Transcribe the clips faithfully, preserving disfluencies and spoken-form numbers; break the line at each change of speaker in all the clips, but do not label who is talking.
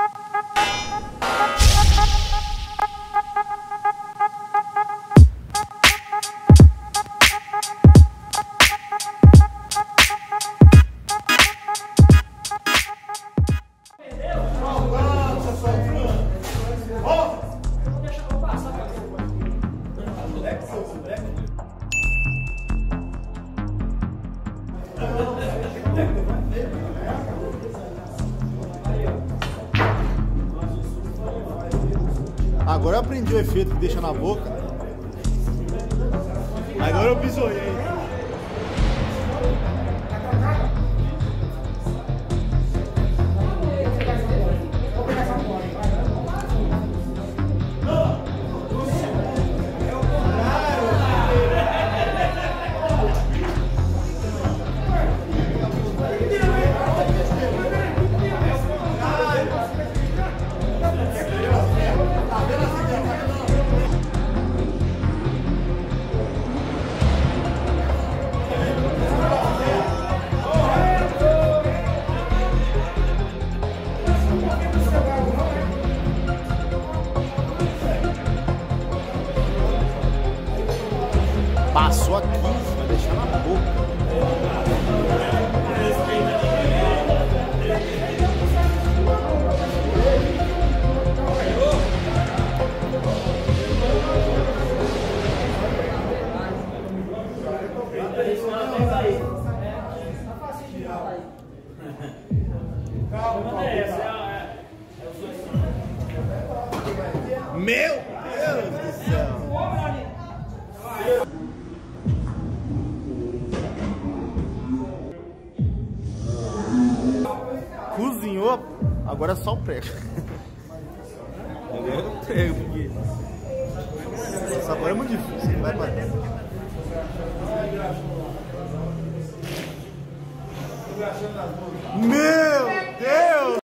Agora eu aprendi o efeito que deixa na boca. Agora eu bisoiei. Passou aqui, vai deixar na boca. Meu Deus do céu! Cozinhou, agora é só o prego. Agora é o prego, porque esse sabor é muito difícil, vai bater. Meu Deus!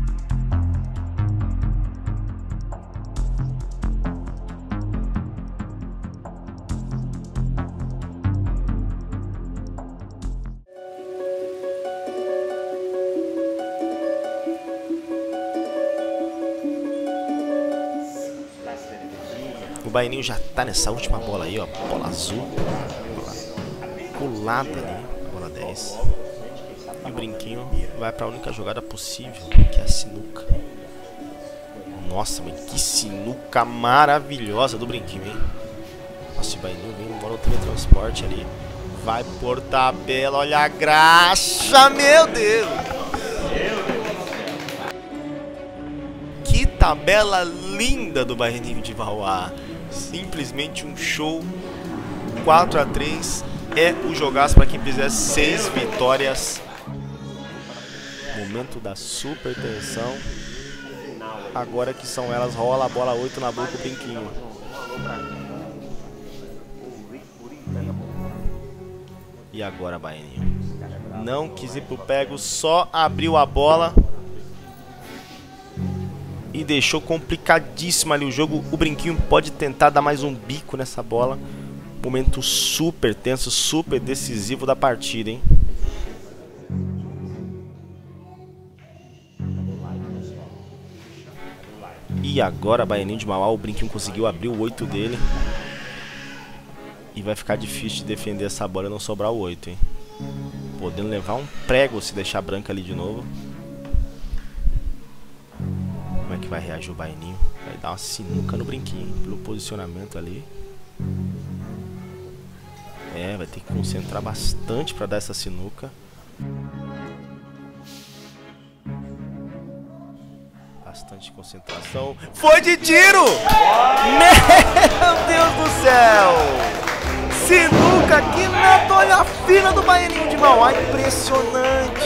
O Baianinho já tá nessa última bola aí, ó. Bola azul. Colada ali. Bola dez. E o Brinquinho vai pra única jogada possível, que é a sinuca. Nossa, mas que sinuca maravilhosa do Brinquinho, hein? Nossa, o Baianinho vem embora o teletransporte ali. Vai por tabela, olha a graxa, meu Deus! Que tabela linda do Baianinho de Mauá. Simplesmente um show. Quatro a três é o jogaço para quem quiser seis vitórias. Momento da super tensão. Agora que são elas, rola a bola oito na boca do Brinquinho. E agora, Baianinho não quis ir pro pego, só abriu a bola e deixou complicadíssimo ali o jogo. O Brinquinho pode tentar dar mais um bico nessa bola. Momento super tenso, super decisivo da partida, hein? E agora, Baianinho de Mauá, o Brinquinho conseguiu abrir o oito dele. E vai ficar difícil de defender essa bola e não sobrar o oito, hein? Podendo levar um prego se deixar branca ali de novo. Como é que vai reagir o Baianinho? Vai dar uma sinuca no Brinquinho pelo posicionamento ali. É, vai ter que concentrar bastante para dar essa sinuca. Bastante concentração. Foi de tiro! Meu Deus do céu! Sinuca aqui na toalha fina do Baianinho de Mauá. Impressionante!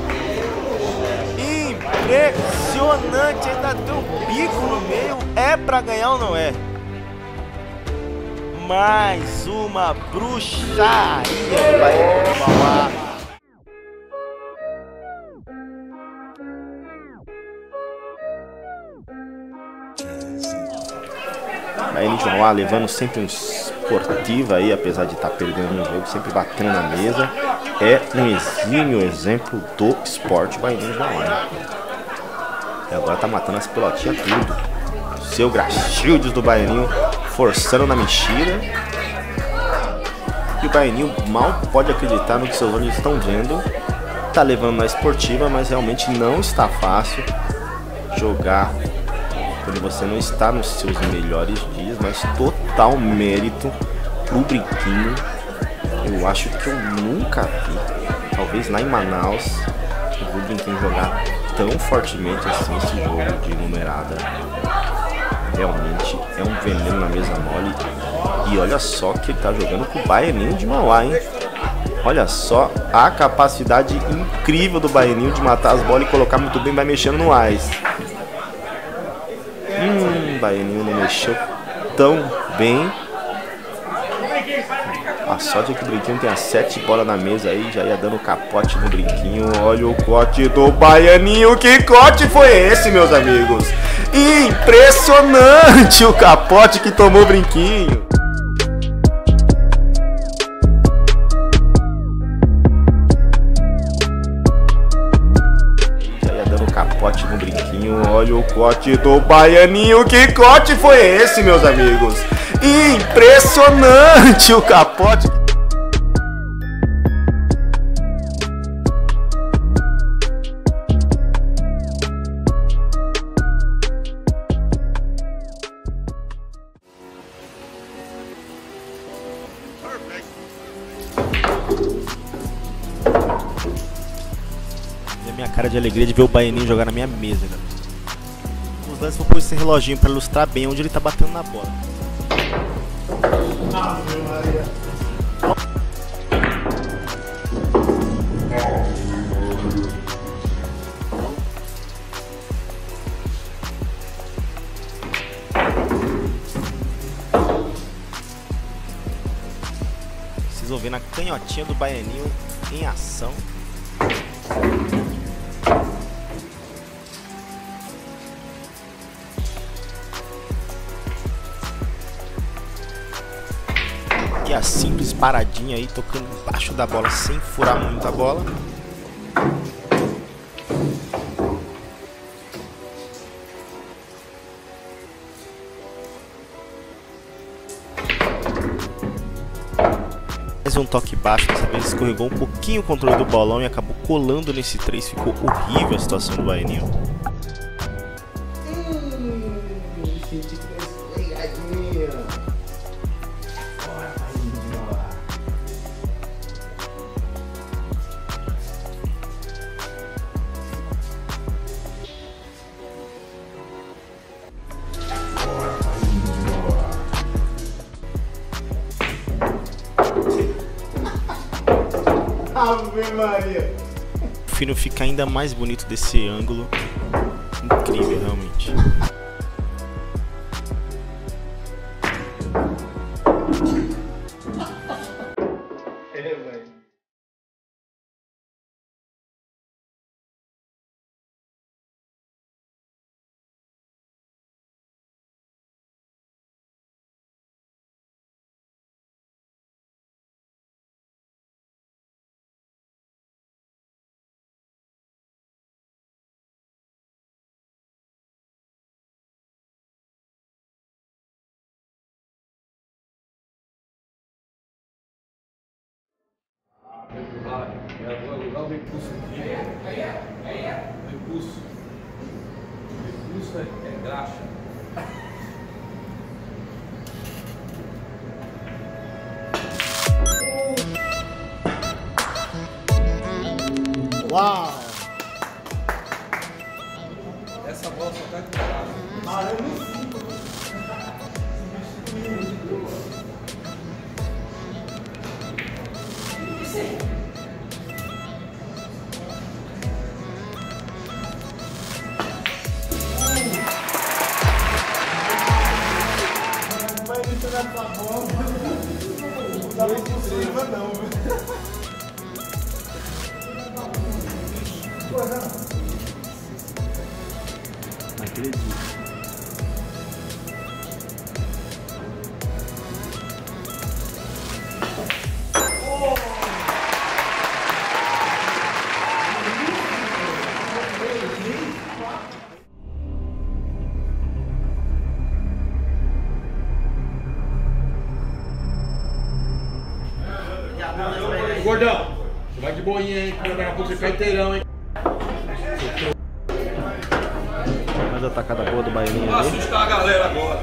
Impressionante! Ainda deu um bico no meio. É pra ganhar ou não é? Mais uma bruxaria do Baianinho de Mauá. Baianinho de Mauá levando sempre um esportivo aí, apesar de estar perdendo no jogo, sempre batendo na mesa. É um exímio exemplo do esporte Baianinho de Mauá. E agora tá matando as pelotinhas tudo. Seu Graxildes do Baianinho forçando na mexida. E o Baianinho mal pode acreditar no que seus olhos estão vendo. Tá levando na esportiva, mas realmente não está fácil jogar quando você não está nos seus melhores dias. Mas total mérito pro Brinquinho. Eu acho que eu nunca vi, talvez lá em Manaus, eu vi o Brinquinho jogar tão fortemente assim esse jogo de numerada. Realmente é um veneno na mesa mole. E olha só que ele tá jogando com o Baianinho de Mauá, hein? Olha só a capacidade incrível do Baianinho de matar as bolas e colocar muito bem, vai mexendo no ás. Hum, o Baianinho não mexeu tão bem. A sorte é que o Brinquinho tem as sete bolas na mesa aí, já ia dando capote no Brinquinho. Olha o corte do Baianinho, que corte foi esse, meus amigos? Impressionante o capote que tomou o Brinquinho. Já ia dando capote no Brinquinho. Olha o corte do Baianinho, que corte foi esse, meus amigos? Impressionante o capote. E a minha cara de alegria de ver o Baianinho jogar na minha mesa, galera. Os lances vou pôr esse reloginho para ilustrar bem onde ele tá batendo na bola.
Ave Maria.
Vocês vão ver na canhotinha do Baianinho em ação. E a simples paradinha aí, tocando embaixo da bola sem furar muito a bola. Mais um toque baixo, dessa vez escorregou um pouquinho o controle do bolão e acabou colando nesse três. Ficou horrível a situação do Baianinho.
Hum, senti que foi escorregadinha. Ave Maria.
O fino fica ainda mais bonito desse ângulo. Incrível, realmente.
É, velho.
Lá o recurso aqui, recurso, recurso é, é graxa.
Uau!
Essa bola só cai com graxa.
Ah, eu não sei. Vai deixar essa bola. Não dá pra possível, não.
Não acredito.
de boinha, hein? Daqui a pouco você cai inteirão, hein?
Mais atacada boa do Baianinho
Vou
ali.
assustar a galera agora.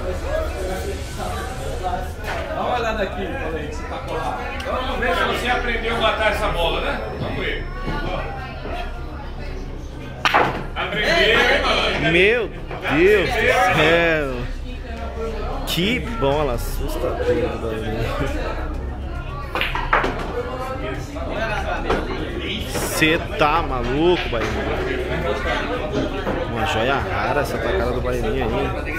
Dá uma olhada aqui, olha aí, que você tá colado. Vamos ver se você aprendeu a matar essa bola, né? Vamos ver. Aprendeu, hein, mano?
Meu Deus do céu! Que bola assustadora do Baianinho. Você tá maluco, Baianinho? Uma joia rara essa tacada do Baianinho aí.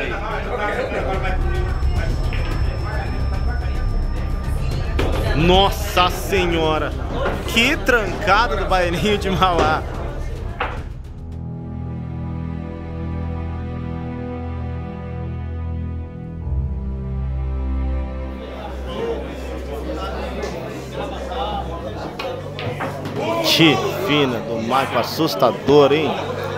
Nossa senhora! Que trancada do Baianinho de Mauá! Que fina do Michael, assustador, hein?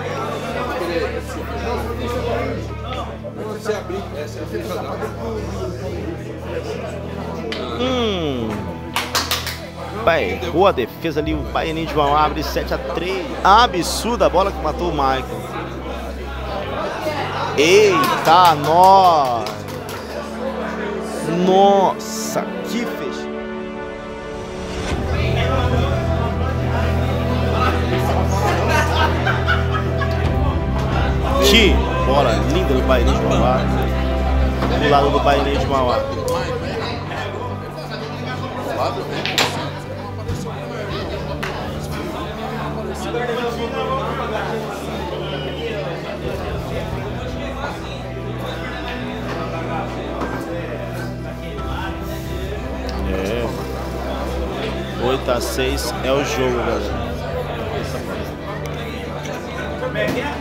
Hum. Pai, boa a defesa ali, o Baianinho de Mauá abre sete a três. Absurda a bola que matou o Michael. Eita, nós! Nossa, que fez. Que bola linda do Baianinho de Mauá. Do lado do Baianinho de Mauá. É. oito a seis é o jogo, galera. Como é que é?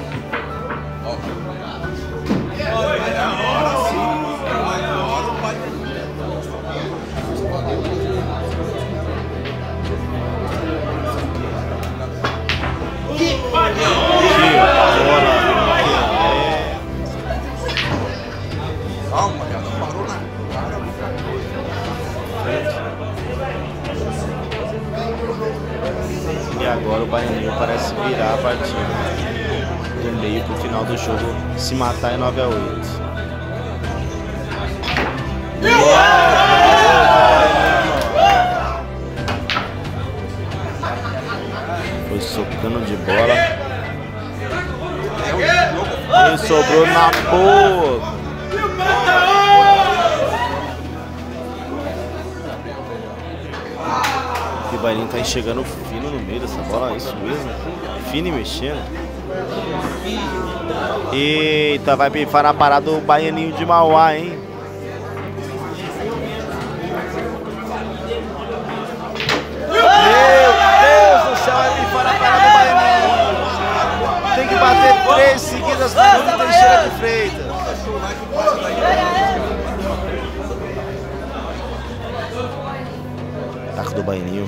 Calma, cara, não parou na cara.
E agora o Baianinho parece virar a partida. Do meio pro final do jogo, se matar é nove a oito. Foi socando de bola. Ele sobrou na boca. O Baianinho tá enxergando fino no meio dessa bola, é isso mesmo? Fino e mexendo. Eita, vai pifar na parada o Baianinho de Mauá, hein? Meu Deus do céu, vai pifar na parada do Baianinho. Tem que bater três seguidas no Teixeira de Freitas. Ataque do Baianinho.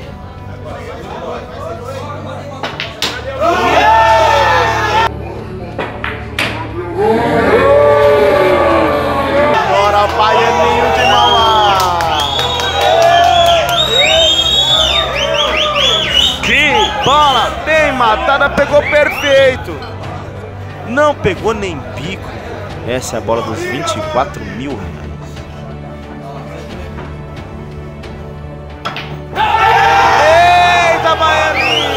Agora Baianinho de Mauá. Que bola bem matada, pegou perfeito. Não pegou nem bico. Essa é a bola dos vinte e quatro mil reais. Eita, Baianinho!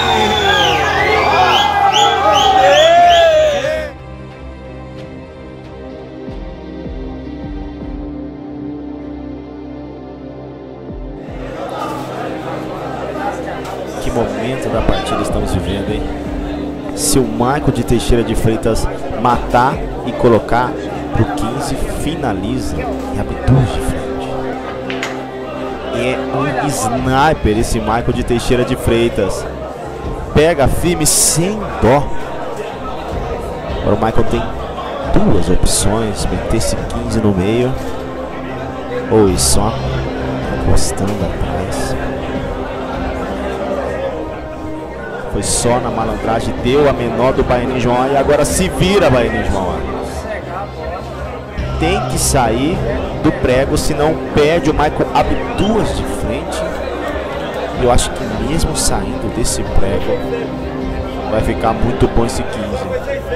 Que momento da partida estamos vivendo, hein? Se o Michael de Teixeira de Freitas matar e colocar pro quinze, finaliza e abduz de frente. É um sniper esse Michael de Teixeira de Freitas. Pega firme sem dó. Agora o Michael tem duas opções: meter esse quinze no meio ou ir só encostando atrás. Foi só na malandragem, deu a menor do Baianinho de Mauá e agora se vira Baianinho de Mauá. Tem que sair do prego, senão perde o Michael, abre duas de frente. E eu acho que mesmo saindo desse prego, vai ficar muito bom esse quinze.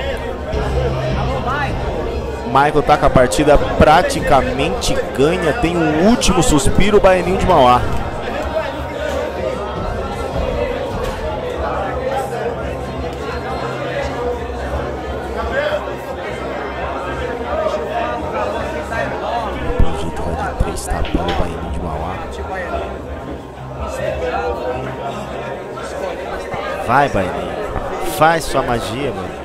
Michael tá com a partida praticamente ganha. Tem um último suspiro, o Baianinho de Mauá. O projeto vai de três tabela, o Baianinho de Mauá. Vai, Baianinho. Faz sua magia, mano.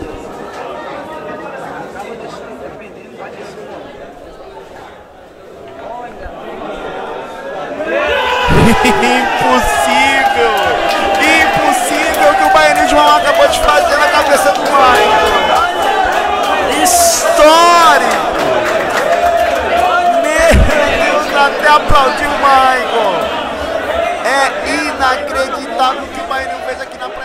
Impossível! Impossível que o Baianinho de Mauá acabou de fazer na cabeça do Michael! Histórico! Meu Deus, até aplaudiu o Michael! É inacreditável o que o Baianinho fez aqui na praia.